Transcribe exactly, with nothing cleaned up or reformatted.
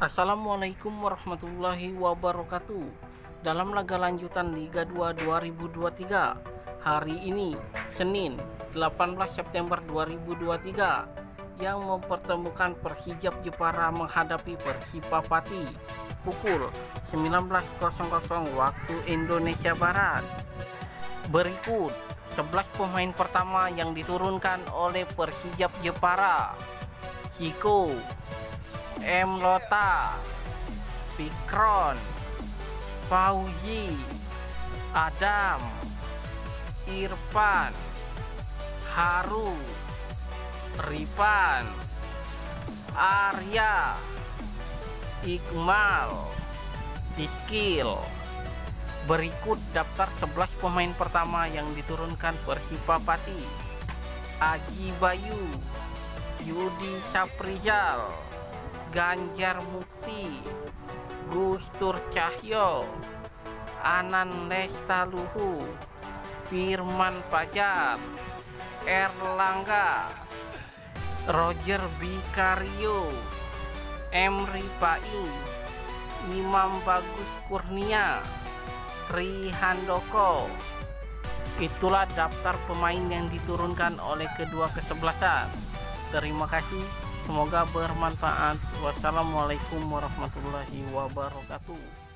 Assalamualaikum warahmatullahi wabarakatuh. Dalam laga lanjutan Liga dua dua ribu dua puluh tiga, hari ini Senin delapan belas September dua ribu dua puluh tiga, yang mempertemukan Persijap Jepara menghadapi Persipapati pukul sembilan belas waktu Indonesia Barat. Berikut sebelas pemain pertama yang diturunkan oleh Persijap Jepara: Chico, M. Lota, Pikron, Fauzi, Adam, Irfan, Haru, Rifan, Arya, Iqmal, Iskil. Berikut daftar sebelas pemain pertama yang diturunkan Persipapati: Aji Bayu, Yudi Saprizal, Ganjar Mukti, Gustur Cahyo, Anan Lestaluhu, Firman Fajar, Erlangga, Roger Bikario, Emri Paing, Imam Bagus Kurnia, Rihandoko. Itulah daftar pemain yang diturunkan oleh kedua kesebelasan. Terima kasih, semoga bermanfaat. Wassalamualaikum warahmatullahi wabarakatuh.